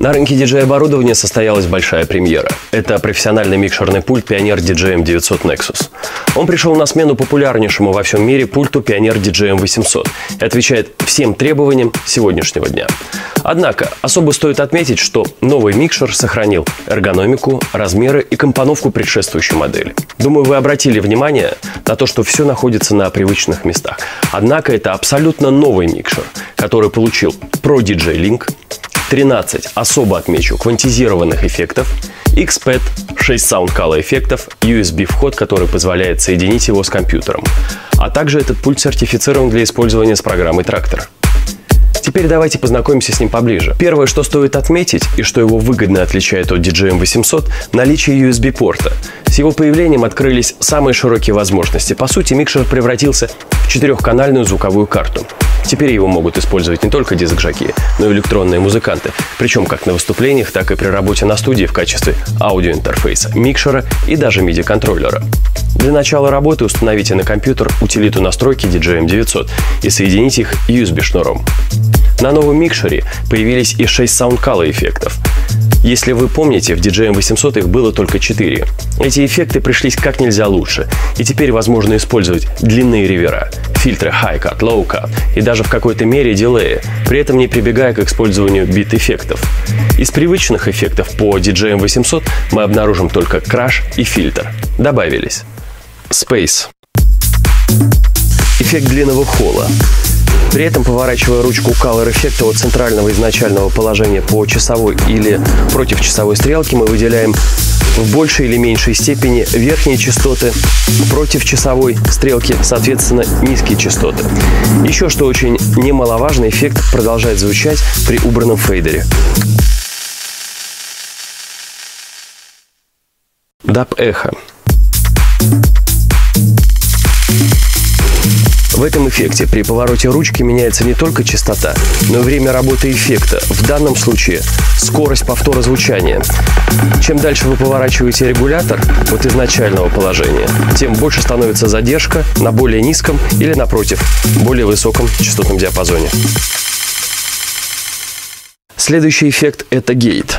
На рынке DJ-оборудования состоялась большая премьера. Это профессиональный микшерный пульт Pioneer DJM 900 Nexus. Он пришел на смену популярнейшему во всем мире пульту Pioneer DJM 800 и отвечает всем требованиям сегодняшнего дня. Однако, особо стоит отметить, что новый микшер сохранил эргономику, размеры и компоновку предшествующей модели. Думаю, вы обратили внимание на то, что все находится на привычных местах. Однако это абсолютно новый микшер, который получил Pro DJ Link, 13, особо отмечу, квантизированных эффектов, XPAD, 6 SoundColor эффектов, USB-вход, который позволяет соединить его с компьютером. А также этот пульт сертифицирован для использования с программой Traktor. Теперь давайте познакомимся с ним поближе. Первое, что стоит отметить, и что его выгодно отличает от DJM 800 – наличие USB-порта. С его появлением открылись самые широкие возможности. По сути, микшер превратился в 4-канальную звуковую карту. Теперь его могут использовать не только диск-жокеи, но и электронные музыканты, причем как на выступлениях, так и при работе на студии в качестве аудиоинтерфейса, микшера и даже MIDI-контроллера. Для начала работы установите на компьютер утилиту настройки DJM 900 и соедините их USB-шнуром. На новом микшере появились и 6 SoundColor эффектов. Если вы помните, в DJM 800 их было только 4. Эти эффекты пришлись как нельзя лучше, и теперь возможно использовать длинные ревера, фильтры High Cut, Low Cut и даже в какой-то мере дилеи, при этом не прибегая к использованию бит-эффектов. Из привычных эффектов по DJM 800 мы обнаружим только краш и фильтр. Добавились Space, эффект длинного холла. При этом, поворачивая ручку Color эффекта от центрального изначального положения по часовой или против часовой стрелки, мы выделяем в большей или меньшей степени верхние частоты, против часовой стрелки, соответственно, низкие частоты. Еще что очень немаловажно, эффект продолжает звучать при убранном фейдере. Dub Echo. В этом эффекте при повороте ручки меняется не только частота, но и время работы эффекта, в данном случае скорость повтора звучания. Чем дальше вы поворачиваете регулятор от изначального положения, тем больше становится задержка на более низком или, напротив, более высоком частотном диапазоне. Следующий эффект – это гейт.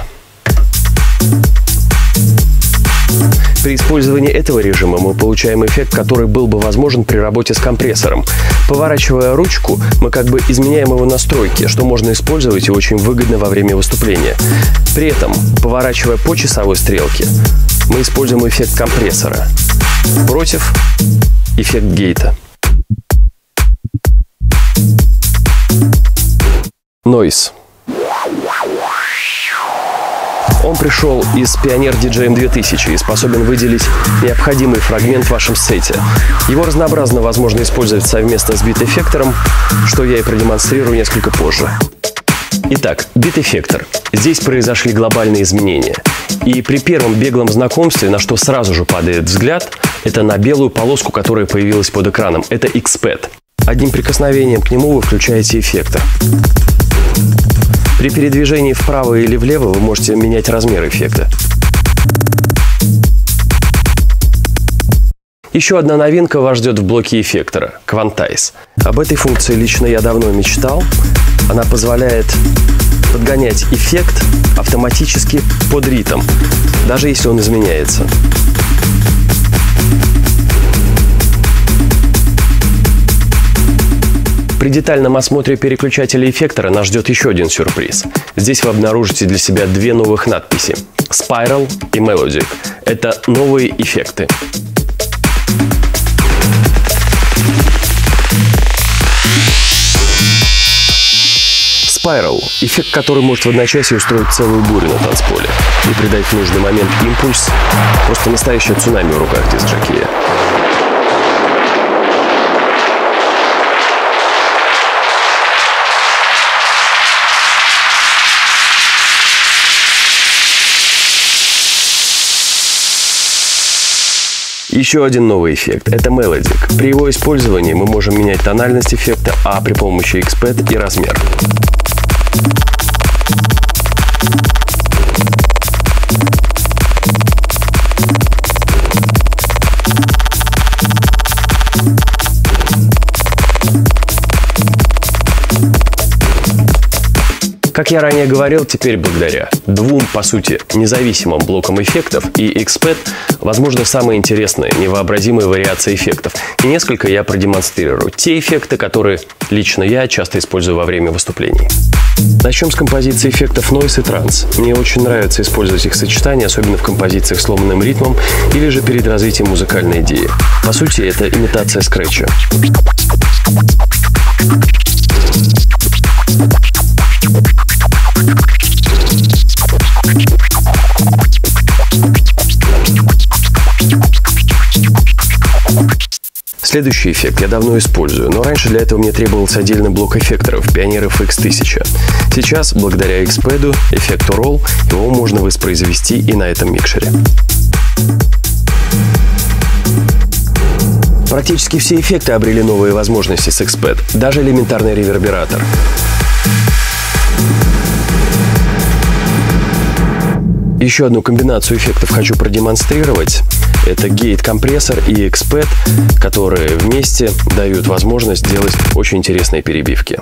При использовании этого режима мы получаем эффект, который был бы возможен при работе с компрессором. Поворачивая ручку, мы как бы изменяем его настройки, что можно использовать и очень выгодно во время выступления. При этом, поворачивая по часовой стрелке, мы используем эффект компрессора против эффект гейта. Noise. Он пришел из Pioneer DJM 2000 и способен выделить необходимый фрагмент в вашем сете. Его разнообразно возможно использовать совместно с бит-эффектором, что я и продемонстрирую несколько позже. Итак, бит-эффектор. Здесь произошли глобальные изменения. И при первом беглом знакомстве, на что сразу же падает взгляд, это на белую полоску, которая появилась под экраном. Это XPAD. Одним прикосновением к нему вы включаете эффектор. При передвижении вправо или влево вы можете менять размер эффекта. Еще одна новинка вас ждет в блоке эффектора – Quantize. Об этой функции лично я давно мечтал. Она позволяет подгонять эффект автоматически под ритм, даже если он изменяется. При детальном осмотре переключателя эффектора нас ждет еще один сюрприз. Здесь вы обнаружите для себя две новых надписи – Spiral и Melodic. Это новые эффекты. Spiral – эффект, который может в одночасье устроить целую бурю на танцполе и придать в нужный момент импульс. Просто настоящее цунами в руках диск-жокея. Еще один новый эффект – это Melodic. При его использовании мы можем менять тональность эффекта, а при помощи XPAD и размер. Как я ранее говорил, теперь благодаря двум, по сути, независимым блокам эффектов и XPAD возможны самые интересные, невообразимые вариации эффектов. И несколько я продемонстрирую. Те эффекты, которые лично я часто использую во время выступлений. Начнем с композиции эффектов Noise и Trance. Мне очень нравится использовать их сочетание, особенно в композициях с ломаным ритмом или же перед развитием музыкальной идеи. По сути, это имитация скретча. Следующий эффект я давно использую, но раньше для этого мне требовался отдельный блок эффекторов Pioneer FX 1000. Сейчас, благодаря XPAD, эффекту Roll, его можно воспроизвести и на этом микшере. Практически все эффекты обрели новые возможности с XPAD, даже элементарный ревербератор. Еще одну комбинацию эффектов хочу продемонстрировать. Это гейт-компрессор и XPAD, которые вместе дают возможность делать очень интересные перебивки.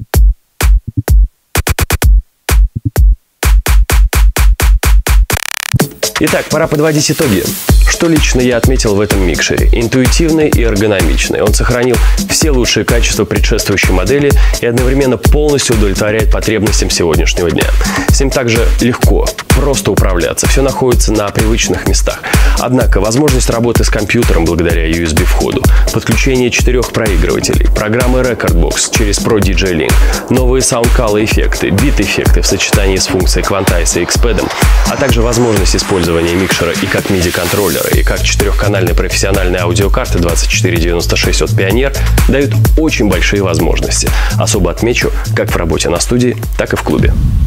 Итак, пора подводить итоги. Что лично я отметил в этом микшере? Интуитивный и эргономичный. Он сохранил все лучшие качества предшествующей модели и одновременно полностью удовлетворяет потребностям сегодняшнего дня. С ним также легко, просто управляться. Все находится на привычных местах. Однако возможность работы с компьютером благодаря USB-входу, подключение 4 проигрывателей, программы Recordbox через Pro DJ Link, новые SoundColor эффекты, бит-эффекты в сочетании с функцией Quantize и XPAD, а также возможность использования микшера и как MIDI-контроллера, и как 4-канальной профессиональной аудиокарты 2496 от Pioneer дают очень большие возможности. Особо отмечу как в работе на студии, так и в клубе.